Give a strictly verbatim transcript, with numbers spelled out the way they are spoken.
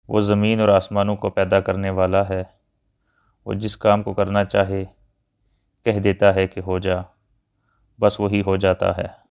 वो ज़मीन और आसमानों को पैदा करने वाला है। वो जिस काम को करना चाहे कह देता है कि हो जा, बस वही हो जाता है।